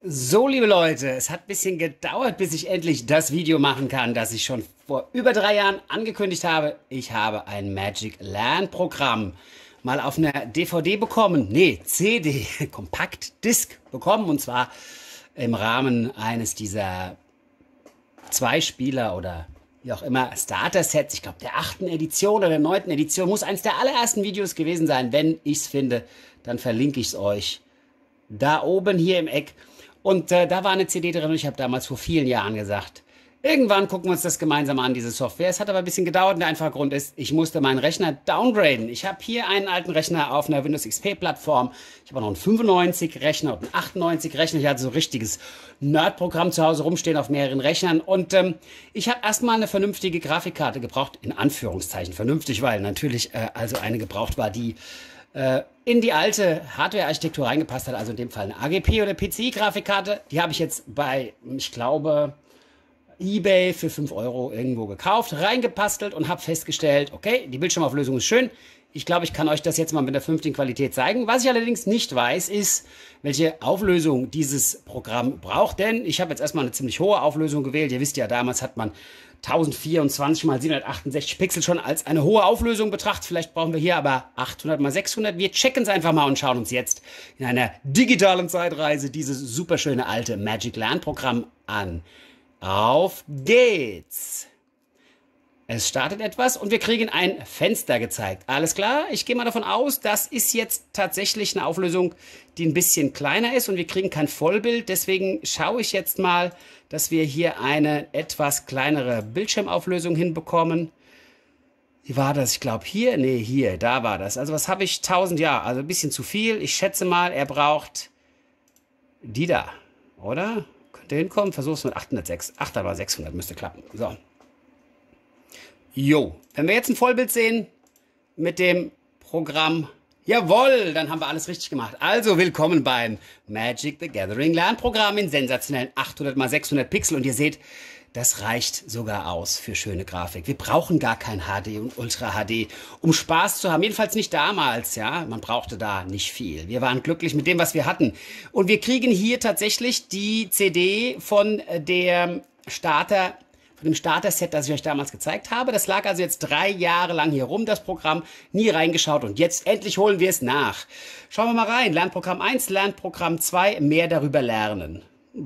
So, liebe Leute, es hat ein bisschen gedauert, bis ich endlich das Video machen kann, das ich schon vor über 3 Jahren angekündigt habe. Ich habe ein Magic Lernprogramm mal auf einer DVD bekommen, nee, CD, Kompaktdisk bekommen, und zwar im Rahmen eines dieser Zwei-Spieler oder wie auch immer Starter-Sets. Ich glaube, der 8. Edition oder der 9. Edition muss eines der allerersten Videos gewesen sein. Wenn ich es finde, dann verlinke ich es euch da oben hier im Eck. Und da war eine CD drin und ich habe damals vor vielen Jahren gesagt, irgendwann gucken wir uns das gemeinsam an, diese Software. Es hat aber ein bisschen gedauert und der einfache Grund ist, ich musste meinen Rechner downgraden. Ich habe hier einen alten Rechner auf einer Windows XP-Plattform. Ich habe auch noch einen 95-Rechner und einen 98-Rechner. Ich hatte so ein richtiges Nerd-Programm zu Hause rumstehen auf mehreren Rechnern. Und ich habe erstmal eine vernünftige Grafikkarte gebraucht, in Anführungszeichen vernünftig, weil natürlich also eine gebraucht war, die in die alte Hardware-Architektur reingepasst hat, also in dem Fall eine AGP oder PCI-Grafikkarte. Die habe ich jetzt bei, ich glaube, eBay für 5 Euro irgendwo gekauft, reingepastelt und habe festgestellt, okay, die Bildschirmauflösung ist schön. Ich glaube, ich kann euch das jetzt mal mit der vernünftigen Qualität zeigen. Was ich allerdings nicht weiß, ist, welche Auflösung dieses Programm braucht. Denn ich habe jetzt erstmal eine ziemlich hohe Auflösung gewählt. Ihr wisst ja, damals hat man 1024 mal 768 Pixel schon als eine hohe Auflösung betrachtet. Vielleicht brauchen wir hier aber 800 mal 600. Wir checken es einfach mal und schauen uns jetzt in einer digitalen Zeitreise dieses superschöne alte Magic Lernprogramm an. Auf geht's! Es startet etwas und wir kriegen ein Fenster gezeigt. Alles klar, ich gehe mal davon aus, das ist jetzt tatsächlich eine Auflösung, die ein bisschen kleiner ist und wir kriegen kein Vollbild. Deswegen schaue ich jetzt mal, dass wir hier eine etwas kleinere Bildschirmauflösung hinbekommen. Wie war das? Ich glaube hier? Nee, hier, da war das. Also was habe ich? 1000, ja, also ein bisschen zu viel. Ich schätze mal, er braucht die da, oder? Könnte hinkommen, versuch's mit 806. 800 mal 600 müsste klappen. So. Jo, wenn wir jetzt ein Vollbild sehen mit dem Programm, jawohl, dann haben wir alles richtig gemacht. Also willkommen beim Magic the Gathering Lernprogramm in sensationellen 800 x 600 Pixel. Und ihr seht, das reicht sogar aus für schöne Grafik. Wir brauchen gar kein HD und Ultra HD, um Spaß zu haben. Jedenfalls nicht damals, ja. Man brauchte da nicht viel. Wir waren glücklich mit dem, was wir hatten. Und wir kriegen hier tatsächlich die CD von dem Starter-Set, das ich euch damals gezeigt habe. Das lag also jetzt 3 Jahre lang hier rum, das Programm, nie reingeschaut und jetzt endlich holen wir es nach. Schauen wir mal rein. Lernprogramm 1, Lernprogramm 2, mehr darüber lernen.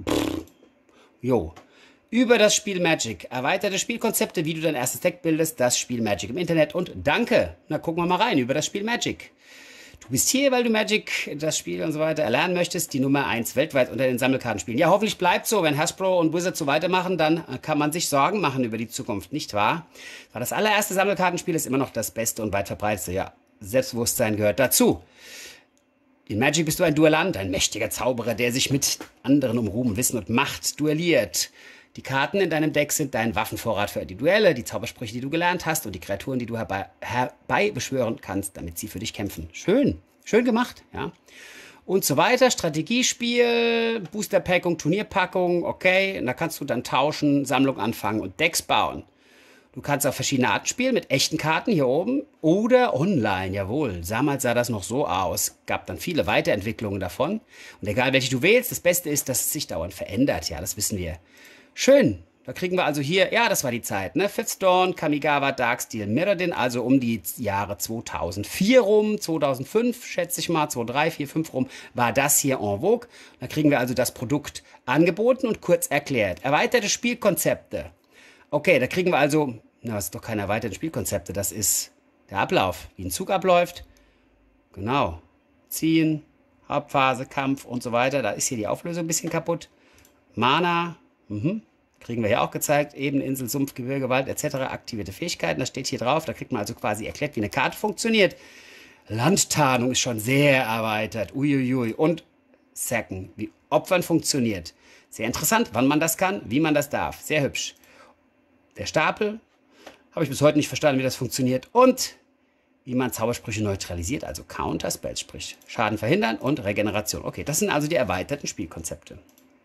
Jo. Über das Spiel Magic. Erweiterte Spielkonzepte, wie du dein erstes Deck bildest, das Spiel Magic im Internet und danke. Na, gucken wir mal rein über das Spiel Magic. Du bist hier, weil du Magic, das Spiel und so weiter erlernen möchtest, die Nummer 1 weltweit unter den Sammelkartenspielen. Ja, hoffentlich bleibt so. Wenn Hasbro und Wizard so weitermachen, dann kann man sich Sorgen machen über die Zukunft, nicht wahr? Weil das allererste Sammelkartenspiel ist immer noch das beste und weit verbreitete. Ja, Selbstbewusstsein gehört dazu. In Magic bist du ein Duellant, ein mächtiger Zauberer, der sich mit anderen um Ruhm, Wissen und Macht duelliert. Die Karten in deinem Deck sind dein Waffenvorrat für die Duelle, die Zaubersprüche, die du gelernt hast und die Kreaturen, die du herbeibeschwören kannst, damit sie für dich kämpfen. Schön, schön gemacht, ja. Und so weiter, Strategiespiel, Boosterpackung, Turnierpackung, okay. Und da kannst du dann tauschen, Sammlung anfangen und Decks bauen. Du kannst auf verschiedene Arten spielen, mit echten Karten hier oben oder online, jawohl. Damals sah das noch so aus. Gab dann viele Weiterentwicklungen davon. Und egal, welche du wählst, das Beste ist, dass es sich dauernd verändert. Ja, das wissen wir. Schön. Da kriegen wir also hier, ja, das war die Zeit, ne? Fifth Dawn, Kamigawa, Darksteel, Mirrodin, also um die Jahre 2004 rum, 2005, schätze ich mal, 2003, 4, 5 rum, war das hier en vogue. Da kriegen wir also das Produkt angeboten und kurz erklärt. Erweiterte Spielkonzepte. Okay, da kriegen wir also, na, das ist doch keine erweiterten Spielkonzepte, das ist der Ablauf, wie ein Zug abläuft. Genau. Ziehen, Hauptphase, Kampf und so weiter. Da ist hier die Auflösung ein bisschen kaputt. Mana, kriegen wir hier auch gezeigt. Ebene, Insel, Sumpf, Gebirge, Wald etc. Aktivierte Fähigkeiten, das steht hier drauf. Da kriegt man also quasi erklärt, wie eine Karte funktioniert. Landtarnung ist schon sehr erweitert. Uiuiui. Und Sacken, wie Opfern funktioniert. Sehr interessant, wann man das kann, wie man das darf. Sehr hübsch. Der Stapel, habe ich bis heute nicht verstanden, wie das funktioniert. Und wie man Zaubersprüche neutralisiert, also Counter, Spells, sprich Schaden verhindern und Regeneration. Okay, das sind also die erweiterten Spielkonzepte.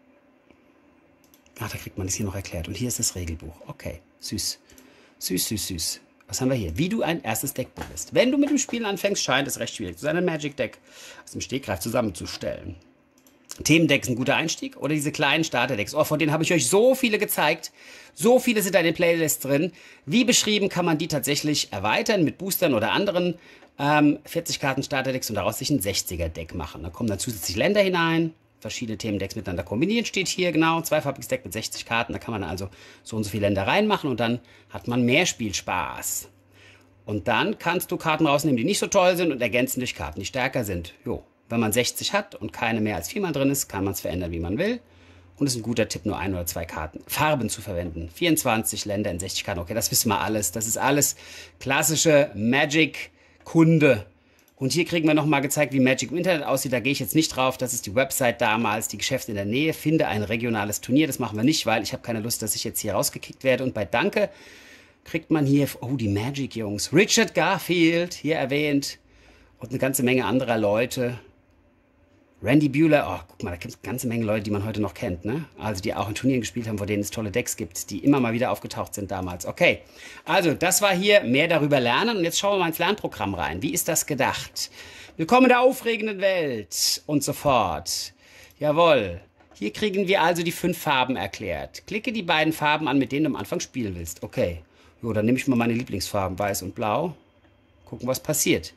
Ach, da kriegt man das hier noch erklärt. Und hier ist das Regelbuch. Okay, süß. Süß, süß, süß. Was haben wir hier? Wie du ein erstes Deck bildest. Wenn du mit dem Spielen anfängst, scheint es recht schwierig zu sein, ein Magic-Deck aus dem Stegreif zusammenzustellen. Themendecks ein guter Einstieg oder diese kleinen Starterdecks. Oh, von denen habe ich euch so viele gezeigt. So viele sind da in den Playlists drin. Wie beschrieben kann man die tatsächlich erweitern mit Boostern oder anderen 40 Karten Starterdecks und daraus sich ein 60er-Deck machen. Da kommen dann zusätzlich Länder hinein, verschiedene Themendecks miteinander kombinieren, steht hier genau, zweifarbiges Deck mit 60 Karten. Da kann man also so und so viele Länder reinmachen und dann hat man mehr Spielspaß. Und dann kannst du Karten rausnehmen, die nicht so toll sind und ergänzen durch Karten, die stärker sind. Jo. Wenn man 60 hat und keine mehr als 4 Mal drin ist, kann man es verändern, wie man will. Und es ist ein guter Tipp, nur 1 oder 2 Karten. Farben zu verwenden. 24 Länder in 60 Karten. Okay, das wissen wir alles. Das ist alles klassische Magic-Kunde. Und hier kriegen wir nochmal gezeigt, wie Magic im Internet aussieht. Da gehe ich jetzt nicht drauf. Das ist die Website damals, die Geschäfte in der Nähe. Finde ein regionales Turnier. Das machen wir nicht, weil ich habe keine Lust, dass ich jetzt hier rausgekickt werde. Und bei Danke kriegt man hier, oh, die Magic-Jungs. Richard Garfield, hier erwähnt. Und eine ganze Menge anderer Leute. Randy Buehler, oh, guck mal, da gibt es eine ganze Menge Leute, die man heute noch kennt, ne? Also die auch in Turnieren gespielt haben, vor denen es tolle Decks gibt, die immer mal wieder aufgetaucht sind damals. Okay, also das war hier mehr darüber lernen und jetzt schauen wir mal ins Lernprogramm rein. Wie ist das gedacht? Willkommen in der aufregenden Welt und so fort. Jawohl. Hier kriegen wir also die 5 Farben erklärt. Klicke die beiden Farben an, mit denen du am Anfang spielen willst. Okay, jo, dann nehme ich mal meine Lieblingsfarben, weiß und blau. Gucken, was passiert.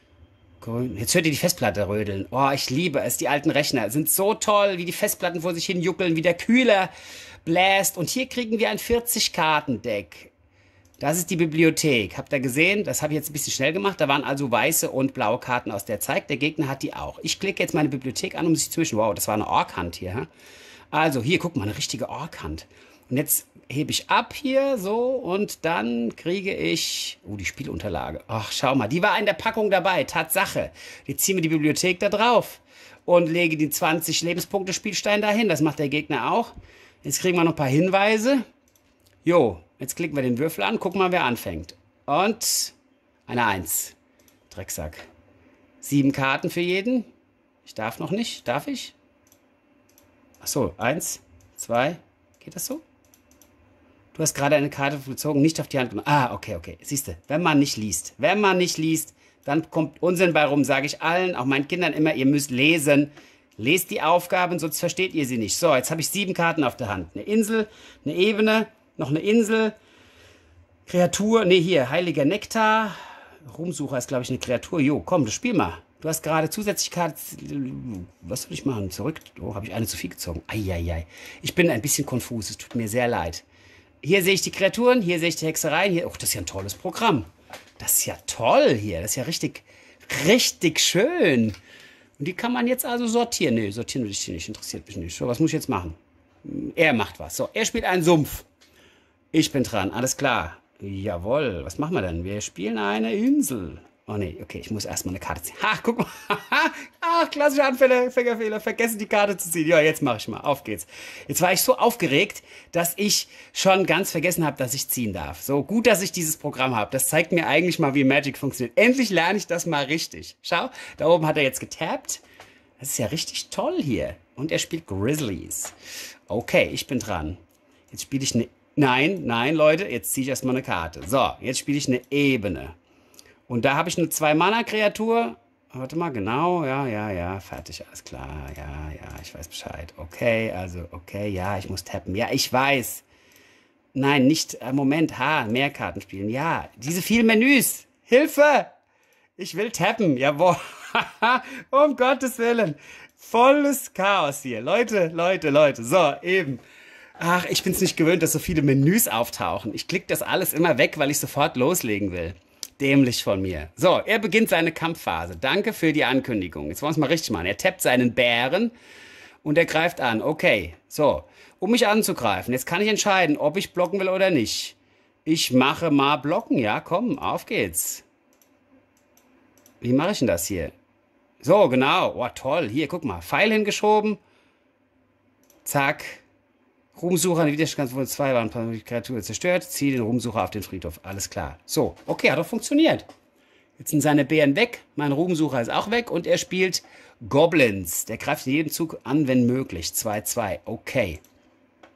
Jetzt hört ihr die Festplatte rödeln. Oh, ich liebe es. Die alten Rechner sind so toll, wie die Festplatten vor sich hin juckeln, wie der Kühler bläst. Und hier kriegen wir ein 40-Karten-Deck. Das ist die Bibliothek. Habt ihr gesehen? Das habe ich jetzt ein bisschen schnell gemacht. Da waren also weiße und blaue Karten aus der Zeit. Der Gegner hat die auch. Ich klicke jetzt meine Bibliothek an, um sich zwischen. Wow, das war eine Ork-Hand hier. Also hier, guck mal, eine richtige Ork-Hand. Und jetzt hebe ich ab hier so und dann kriege ich, die Spielunterlage. Ach, schau mal, die war in der Packung dabei, Tatsache. Jetzt ziehen wir die Bibliothek da drauf und lege die 20 Lebenspunkte Spielstein dahin. Das macht der Gegner auch. Jetzt kriegen wir noch ein paar Hinweise. Jo, jetzt klicken wir den Würfel an, gucken mal, wer anfängt. Und eine 1. Drecksack. 7 Karten für jeden. Ich darf noch nicht. Darf ich? Ach so, 1, 2. Geht das so? Du hast gerade eine Karte gezogen, nicht auf die Hand genommen. Ah, okay, okay. Siehst du, wenn man nicht liest, dann kommt Unsinn bei rum, sage ich allen, auch meinen Kindern immer, ihr müsst lesen. Lest die Aufgaben, sonst versteht ihr sie nicht. So, jetzt habe ich 7 Karten auf der Hand. Eine Insel, eine Ebene, noch eine Insel, Kreatur, nee, hier, heiliger Nektar. Ruhmsucher ist, glaube ich, eine Kreatur. Jo, komm, das spiel mal. Du hast gerade zusätzlich Karten. Was soll ich machen? Zurück. Oh, habe ich eine zu viel gezogen. Eieiei. Ich bin ein bisschen konfus, es tut mir sehr leid. Hier sehe ich die Kreaturen, hier sehe ich die Hexereien. Hier, oh, das ist ja ein tolles Programm. Das ist ja toll hier. Das ist ja richtig, richtig schön. Und die kann man jetzt also sortieren. Nee, sortieren will ich die nicht. Interessiert mich nicht. So, was muss ich jetzt machen? Er macht was. So, er spielt einen Sumpf. Ich bin dran. Alles klar. Jawohl. Was machen wir denn? Wir spielen eine Insel. Oh nee, okay, ich muss erstmal eine Karte ziehen. Ha, guck mal. Ach, klassischer Anfängerfehler. Vergessen die Karte zu ziehen. Ja, jetzt mache ich mal. Auf geht's. Jetzt war ich so aufgeregt, dass ich schon ganz vergessen habe, dass ich ziehen darf. So gut, dass ich dieses Programm habe. Das zeigt mir eigentlich mal, wie Magic funktioniert. Endlich lerne ich das mal richtig. Schau, da oben hat er jetzt getappt. Das ist ja richtig toll hier. Und er spielt Grizzlies. Okay, ich bin dran. Jetzt spiele ich eine... Nein, Leute, jetzt ziehe ich erstmal eine Karte. So, jetzt spiele ich eine Ebene. Und da habe ich eine 2-Mana-Kreatur. Warte mal, genau. Ja, fertig, alles klar. Ja, ich weiß Bescheid. Okay, ja, ich muss tappen. Ja, ich weiß. Nein, nicht, Moment, mehr Karten spielen. Ja, diese vielen Menüs. Hilfe! Ich will tappen, jawohl. Um Gottes Willen. Volles Chaos hier. Leute. So, eben. Ach, ich bin es nicht gewöhnt, dass so viele Menüs auftauchen. Ich klicke das alles immer weg, weil ich sofort loslegen will. Dämlich von mir. So, er beginnt seine Kampfphase. Danke für die Ankündigung. Jetzt wollen wir es mal richtig machen. Er tappt seinen Bären und er greift an. Okay, so. Um mich anzugreifen. Jetzt kann ich entscheiden, ob ich blocken will oder nicht. Ich mache mal blocken. Ja, komm, auf geht's. Wie mache ich denn das hier? So, genau. Oh, toll. Hier, guck mal. Pfeil hingeschoben. Zack. Ruhmsucher, eine Widerstand von 2 waren ein paar Kreaturen zerstört. Ziehe den Ruhmsucher auf den Friedhof. Alles klar. So, okay, hat doch funktioniert. Jetzt sind seine Bären weg. Mein Ruhmsucher ist auch weg. Und er spielt Goblins. Der greift in jedem Zug an, wenn möglich. 2-2. Okay.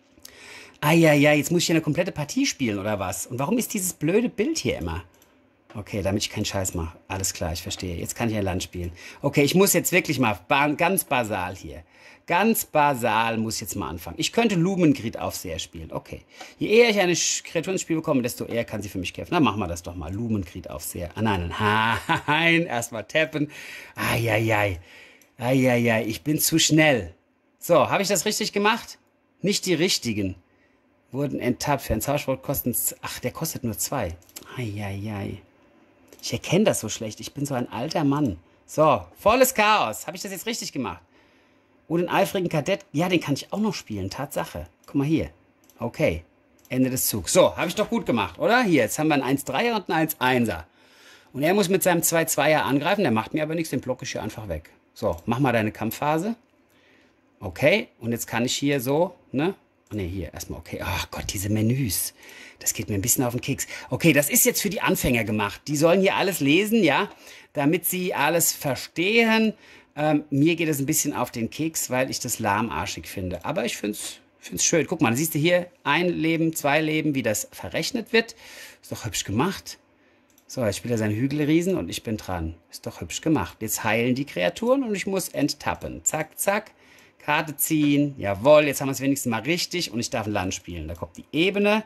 Jetzt muss ich hier eine komplette Partie spielen, oder was? Und warum ist dieses blöde Bild hier immer? Okay, damit ich keinen Scheiß mache. Alles klar, ich verstehe. Jetzt kann ich ein Land spielen. Okay, ich muss jetzt wirklich mal ganz basal hier. Ganz basal muss ich jetzt mal anfangen. Ich könnte Lumengrid-Aufseher spielen. Okay. Je eher ich eine Kreatur ins Spiel bekomme, desto eher kann sie für mich kämpfen. Na, machen wir das doch mal. Lumengrid-Aufseher. Ah, nein, nein. Erstmal tappen. Eieiei. Eieiei. Ich bin zu schnell. So, habe ich das richtig gemacht? Nicht die richtigen. Wurden enttappt. Für ein Zauberspruch kosten... Ach, der kostet nur 2. Eieiei. Ich erkenne das so schlecht. Ich bin so ein alter Mann. So, volles Chaos. Habe ich das jetzt richtig gemacht? Oh, den eifrigen Kadett. Ja, den kann ich auch noch spielen. Tatsache. Guck mal hier. Okay. Ende des Zugs. So, habe ich doch gut gemacht, oder? Hier, jetzt haben wir einen 1-3er und einen 1-1er. Und er muss mit seinem 2-2er angreifen. Der macht mir aber nichts. Den blocke ich hier einfach weg. So, mach mal deine Kampfphase. Okay. Und jetzt kann ich hier so, ne? Ne, hier erstmal, okay. Ach Gott, diese Menüs. Das geht mir ein bisschen auf den Keks. Okay, das ist jetzt für die Anfänger gemacht. Die sollen hier alles lesen, ja, damit sie alles verstehen. Mir geht es ein bisschen auf den Keks, weil ich das lahmarschig finde. Aber ich finde es schön. Guck mal, da siehst du hier 1 Leben, 2 Leben, wie das verrechnet wird. Ist doch hübsch gemacht. So, jetzt spielt er seinen Hügelriesen und ich bin dran. Ist doch hübsch gemacht. Jetzt heilen die Kreaturen und ich muss enttappen. Zack, zack. Karte ziehen. Jawohl, jetzt haben wir es wenigstens mal richtig und ich darf ein Land spielen. Da kommt die Ebene.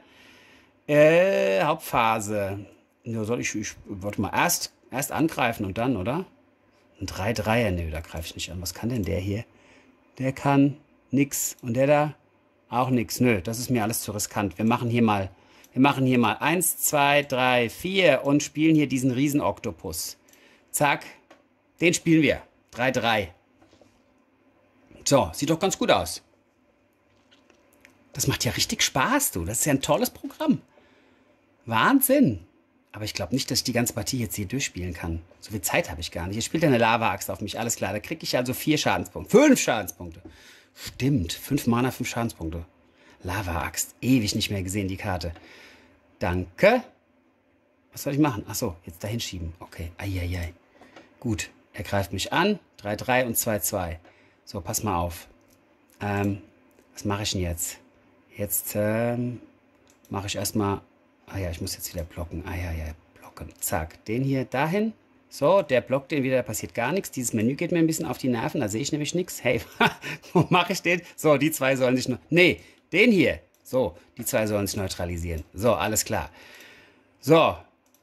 Hauptphase. Ja, warte mal, erst angreifen und dann, oder? Ein 3-3er, nö, da greife ich nicht an. Was kann denn der hier? Der kann nix. Und der da? Auch nix. Nö, das ist mir alles zu riskant. Wir machen hier mal 1, 2, 3, 4 und spielen hier diesen Riesenoktopus. Zack. Den spielen wir. 3-3. So, sieht doch ganz gut aus. Das macht ja richtig Spaß, du. Das ist ja ein tolles Programm. Wahnsinn. Aber ich glaube nicht, dass ich die ganze Partie jetzt hier durchspielen kann. So viel Zeit habe ich gar nicht. Hier spielt eine Lava-Axt auf mich, alles klar. Da kriege ich also 4 Schadenspunkte. 5 Schadenspunkte. Stimmt, 5 Mana, 5 Schadenspunkte. Lava-Axt. Ewig nicht mehr gesehen, die Karte. Danke. Was soll ich machen? Achso, jetzt dahin schieben. Okay, eieiei. Gut, er greift mich an. 3-3 und 2-2. So, pass mal auf. Was mache ich denn jetzt? Jetzt mache ich erstmal... Ah ja, ich muss jetzt wieder blocken. Ah ja, blocken. Zack, den hier dahin. So, der blockt den wieder, da passiert gar nichts. Dieses Menü geht mir ein bisschen auf die Nerven, da sehe ich nämlich nichts. Hey, wo mache ich den? So, die zwei sollen sich... Nee, den hier. So, die zwei sollen sich neutralisieren. So, alles klar. So.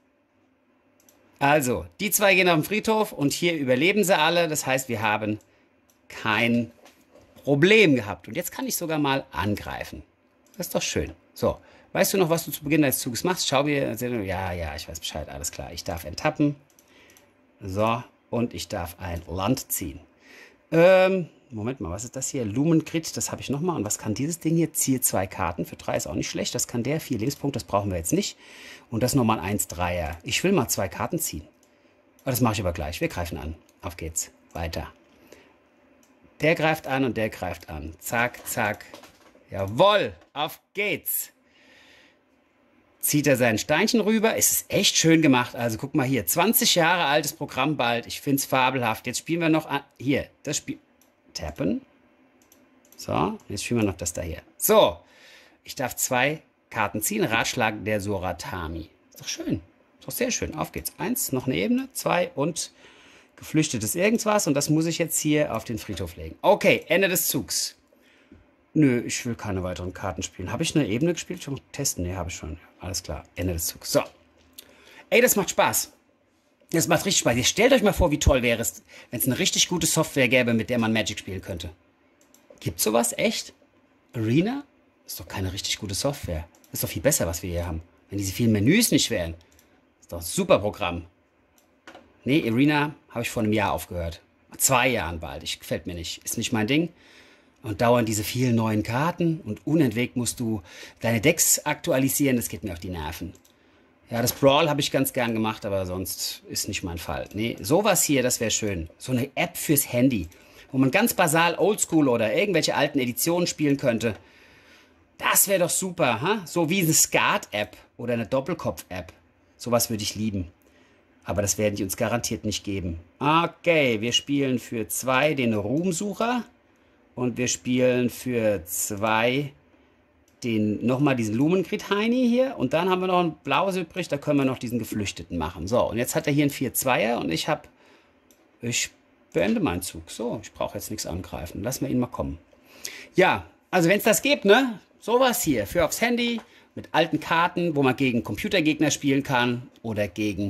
Also, die zwei gehen auf den Friedhof und hier überleben sie alle. Das heißt, wir haben kein Problem gehabt. Und jetzt kann ich sogar mal angreifen. Das ist doch schön. So, weißt du noch, was du zu Beginn des Zuges machst? Schau mir, ja, ich weiß Bescheid, alles klar. Ich darf enttappen. So, und ich darf ein Land ziehen. Moment mal, was ist das hier? Lumengrid, das habe ich nochmal. Und was kann dieses Ding hier? Ziehe 2 Karten. Für 3 ist auch nicht schlecht. Das kann der. 4 Lebenspunkte, das brauchen wir jetzt nicht. Und das nochmal ein 1-3er. Ich will mal 2 Karten ziehen. Aber das mache ich aber gleich. Wir greifen an. Auf geht's. Weiter. Der greift an und der greift an. Zack, zack. Jawohl, auf geht's. Zieht er sein Steinchen rüber. Es ist echt schön gemacht. Also guck mal hier. 20 Jahre altes Programm bald. Ich finde es fabelhaft. Jetzt spielen wir noch an. Hier, das Spiel. Tappen. So, jetzt spielen wir noch das da hier. So, ich darf 2 Karten ziehen. Ratschlag der Soratami. Ist doch schön. Ist doch sehr schön. Auf geht's. 1, noch eine Ebene. 2 und geflüchtetes irgendwas. Und das muss ich jetzt hier auf den Friedhof legen. Okay, Ende des Zugs. Nö, ich will keine weiteren Karten spielen. Habe ich eine Ebene gespielt? Schon mal testen? Nee, habe ich schon. Alles klar. Ende des Zugs. So. Ey, das macht Spaß. Das macht richtig Spaß. Jetzt stellt euch mal vor, wie toll wäre es, wenn es eine richtig gute Software gäbe, mit der man Magic spielen könnte. Gibt's sowas? Echt? Arena? Ist doch keine richtig gute Software. Ist doch viel besser, was wir hier haben. Wenn diese vielen Menüs nicht wären. Ist doch ein super Programm. Nee, Arena habe ich vor einem Jahr aufgehört. 2 Jahren bald. Gefällt mir nicht. Ist nicht mein Ding. Und dauernd diese vielen neuen Karten. Und unentwegt musst du deine Decks aktualisieren. Das geht mir auf die Nerven. Ja, das Brawl habe ich ganz gern gemacht, aber sonst ist nicht mein Fall. Nee, sowas hier, das wäre schön. So eine App fürs Handy, wo man ganz basal Oldschool oder irgendwelche alten Editionen spielen könnte. Das wäre doch super, ha? So wie eine Skat-App oder eine Doppelkopf-App. Sowas würde ich lieben. Aber das werden die uns garantiert nicht geben. Okay, wir spielen für 2 den Ruhmsucher. Und wir spielen für 2 nochmal diesen Lumengrid Heini hier und dann haben wir noch ein blaues übrig, da können wir noch diesen Geflüchteten machen. So, und jetzt hat er hier einen 4-2er und ich beende meinen Zug. So, ich brauche jetzt nichts angreifen. Lassen wir ihn mal kommen. Ja, also wenn es das gibt, ne? Sowas hier für aufs Handy mit alten Karten, wo man gegen Computergegner spielen kann oder gegen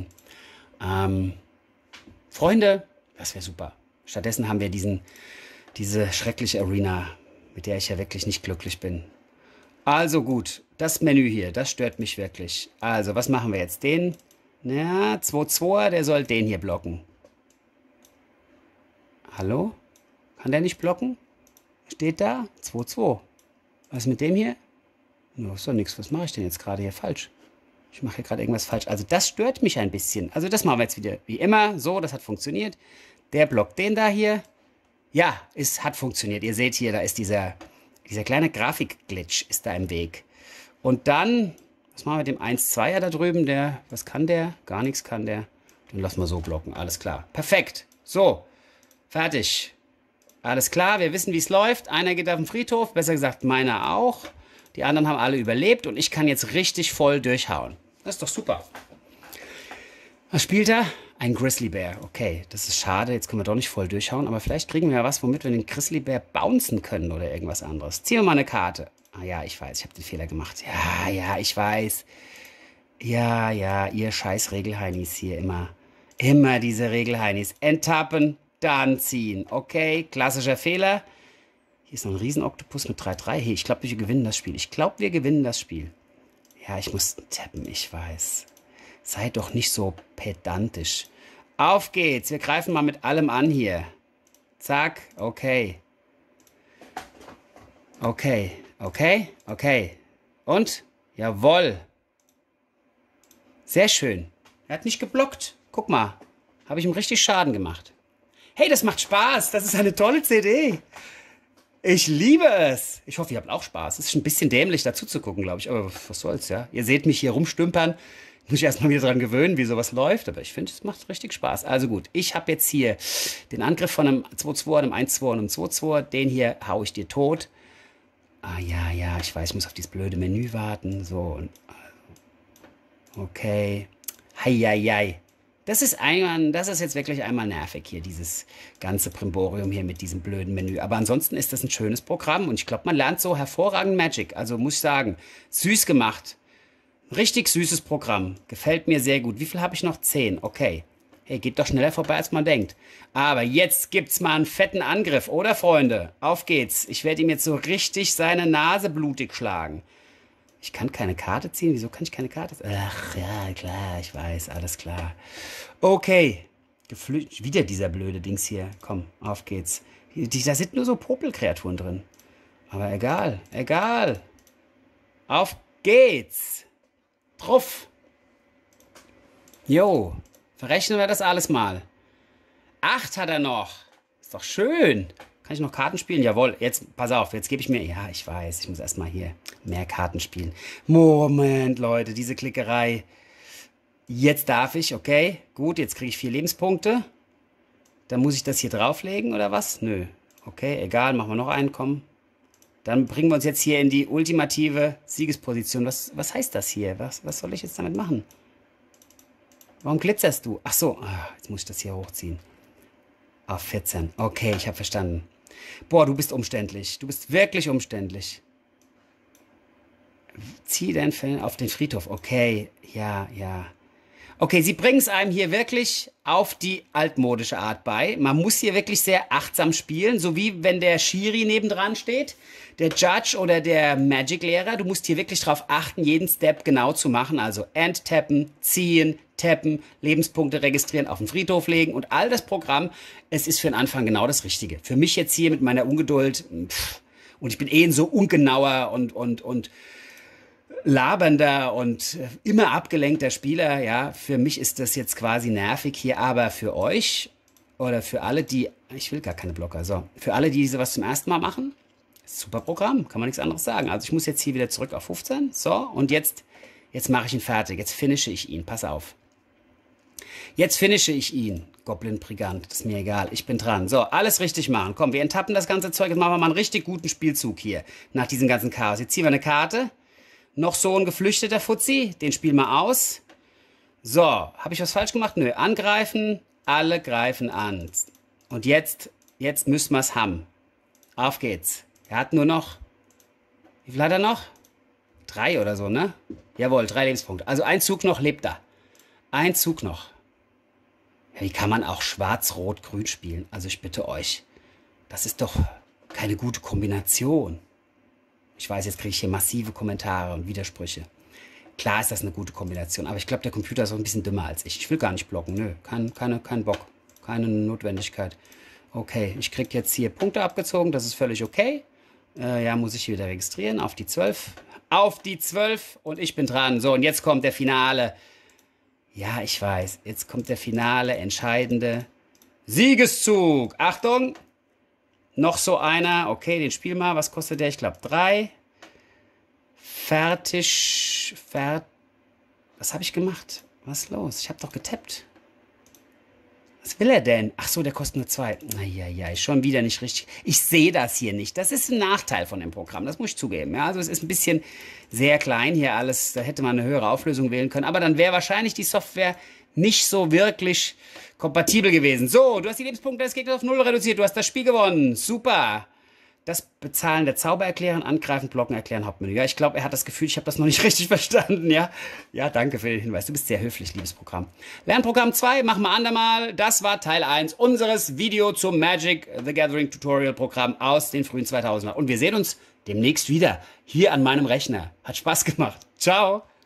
Freunde. Das wäre super. Stattdessen haben wir diese schreckliche Arena, mit der ich ja wirklich nicht glücklich bin. Also gut, das Menü hier, das stört mich wirklich. Also, was machen wir jetzt? Den, ja, 2-2er, der soll den hier blocken. Hallo? Kann der nicht blocken? Steht da? 2-2. Was ist mit dem hier? No, ist doch nichts. Was mache ich denn jetzt gerade hier falsch? Ich mache hier gerade irgendwas falsch. Also das stört mich ein bisschen. Also das machen wir jetzt wieder wie immer. So, das hat funktioniert. Der blockt den da hier. Ja, es hat funktioniert. Ihr seht hier, da ist dieser kleine Grafikglitch ist da im Weg. Und dann, was machen wir mit dem 1-2er da drüben? Was kann der? Gar nichts kann der. Den lassen wir so blocken. Alles klar. Perfekt. So, fertig. Alles klar, wir wissen, wie es läuft. Einer geht auf den Friedhof, besser gesagt meiner auch. Die anderen haben alle überlebt und ich kann jetzt richtig voll durchhauen. Das ist doch super. Was spielt er? Ein Grizzly Bear. Okay, das ist schade. Jetzt können wir doch nicht voll durchhauen. Aber vielleicht kriegen wir ja was, womit wir den Grizzly Bear bouncen können oder irgendwas anderes. Ziehen wir mal eine Karte. Ah ja, ich weiß, ich habe den Fehler gemacht. Ja, ich weiß. Ja, ihr scheiß Regelheinis hier immer. Immer diese Regelheinis. Enttappen, dann ziehen. Okay, klassischer Fehler. Hier ist noch ein Riesenoktopus mit 3-3. Hey, ich glaube, wir gewinnen das Spiel. Ich glaube, wir gewinnen das Spiel. Ja, ich muss tappen, ich weiß. Sei doch nicht so pedantisch. Auf geht's. Wir greifen mal mit allem an hier. Zack. Okay. Okay. Und? Jawohl. Sehr schön. Er hat nicht geblockt. Guck mal. Habe ich ihm richtig Schaden gemacht. Hey, das macht Spaß. Das ist eine tolle CD. Ich liebe es. Ich hoffe, ihr habt auch Spaß. Es ist ein bisschen dämlich, dazu zu gucken, glaube ich. Aber was soll's, ja. Ihr seht mich hier rumstümpern. Muss ich erstmal wieder dran gewöhnen, wie sowas läuft. Aber ich finde, es macht richtig Spaß. Also gut, ich habe jetzt hier den Angriff von einem 2-2, einem 1-2 und einem 2-2. Den hier hau ich dir tot. Ah ja, ich weiß, ich muss auf dieses blöde Menü warten. So. Okay. Heieiei. Das ist jetzt wirklich einmal nervig hier, dieses ganze Primborium hier mit diesem blöden Menü. Aber ansonsten ist das ein schönes Programm und ich glaube, man lernt so hervorragend Magic. Also muss ich sagen, süß gemacht. Richtig süßes Programm. Gefällt mir sehr gut. Wie viel habe ich noch? 10. Okay. Hey, geht doch schneller vorbei, als man denkt. Aber jetzt gibt's mal einen fetten Angriff, oder Freunde? Auf geht's. Ich werde ihm jetzt so richtig seine Nase blutig schlagen. Ich kann keine Karte ziehen. Wieso kann ich keine Karte ziehen? Ach, ja, klar, ich weiß, alles klar. Okay. Wieder dieser blöde Dings hier. Komm, auf geht's. Da sind nur so Popelkreaturen drin. Aber egal. Auf geht's. Drauf. Jo, verrechnen wir das alles mal. 8 hat er noch. Ist doch schön. Kann ich noch Karten spielen? Jawohl, jetzt, pass auf, jetzt gebe ich mir... Ja, ich weiß, ich muss erstmal hier mehr Karten spielen. Moment, Leute, diese Klickerei. Jetzt darf ich, okay. Gut, jetzt kriege ich 4 Lebenspunkte. Dann muss ich das hier drauflegen, oder was? Nö. Okay, egal, machen wir noch einen, komm. Dann bringen wir uns jetzt hier in die ultimative Siegesposition. Was heißt das hier? Was soll ich jetzt damit machen? Warum glitzerst du? Ach so, jetzt muss ich das hier hochziehen. Auf 14. Okay, ich habe verstanden. Boah, du bist umständlich. Du bist wirklich umständlich. Zieh dein Fell auf den Friedhof. Okay, ja. Okay, sie bringen es einem hier wirklich auf die altmodische Art bei. Man muss hier wirklich sehr achtsam spielen, so wie wenn der Schiri nebendran steht, der Judge oder der Magic-Lehrer. Du musst hier wirklich darauf achten, jeden Step genau zu machen. Also End-Tappen, ziehen, tappen, Lebenspunkte registrieren, auf den Friedhof legen und all das Programm. Es ist für den Anfang genau das Richtige. Für mich jetzt hier mit meiner Ungeduld, und ich bin eh ein so ungenauer und labernder und immer abgelenkter Spieler, ja, für mich ist das jetzt quasi nervig hier, aber für euch oder für alle, die, ich will gar keine Blocker, so, für alle, die sowas zum ersten Mal machen, super Programm, kann man nichts anderes sagen. Also ich muss jetzt hier wieder zurück auf 15, so, und jetzt mache ich ihn fertig, jetzt finische ich ihn, pass auf. Jetzt finische ich ihn. Goblin Brigant, das ist mir egal. Ich bin dran. So, alles richtig machen. Komm, wir enttappen das ganze Zeug. Jetzt machen wir mal einen richtig guten Spielzug hier. Nach diesem ganzen Chaos. Jetzt ziehen wir eine Karte. Noch so ein geflüchteter Fuzzi. Den spielen wir aus. So, habe ich was falsch gemacht? Nö. Angreifen. Alle greifen an. Und jetzt müssen wir es haben. Auf geht's. Er hat nur noch... Wie viel hat er noch? 3 oder so, ne? Jawohl, 3 Lebenspunkte. Also ein Zug noch, lebt er. Ein Zug noch. Ja, wie kann man auch schwarz-rot-grün spielen? Also ich bitte euch. Das ist doch keine gute Kombination. Ich weiß, jetzt kriege ich hier massive Kommentare und Widersprüche. Klar ist das eine gute Kombination, aber ich glaube, der Computer ist auch ein bisschen dümmer als ich. Ich will gar nicht blocken, nö. Kein Bock. Keine Notwendigkeit. Okay, ich kriege jetzt hier Punkte abgezogen, das ist völlig okay. Ja, muss ich hier wieder registrieren. Auf die 12. Auf die 12 und ich bin dran. So, und jetzt kommt der Finale. Ja, ich weiß. Jetzt kommt der finale, entscheidende Siegeszug. Achtung! Noch so einer. Okay, den spiel mal. Was kostet der? Ich glaube 3. Fertig. Was habe ich gemacht? Was ist los? Ich habe doch getappt. Was will er denn? Ach so, der kostet nur 2. Naja, schon wieder nicht richtig. Ich sehe das hier nicht. Das ist ein Nachteil von dem Programm. Das muss ich zugeben. Ja, also es ist ein bisschen sehr klein hier alles. Da hätte man eine höhere Auflösung wählen können. Aber dann wäre wahrscheinlich die Software nicht so wirklich kompatibel gewesen. So, du hast die Lebenspunkte des Gegners auf 0 reduziert. Du hast das Spiel gewonnen. Super. Das Bezahlen der Zauber erklären, angreifen, blocken, erklären, Hauptmenü. Ja, ich glaube, er hat das Gefühl, ich habe das noch nicht richtig verstanden, ja? Ja, danke für den Hinweis. Du bist sehr höflich, liebes Programm. Lernprogramm 2, machen wir andermal. Das war Teil 1 unseres Video zum Magic the Gathering Tutorial Programm aus den frühen 2000er. Und wir sehen uns demnächst wieder hier an meinem Rechner. Hat Spaß gemacht. Ciao.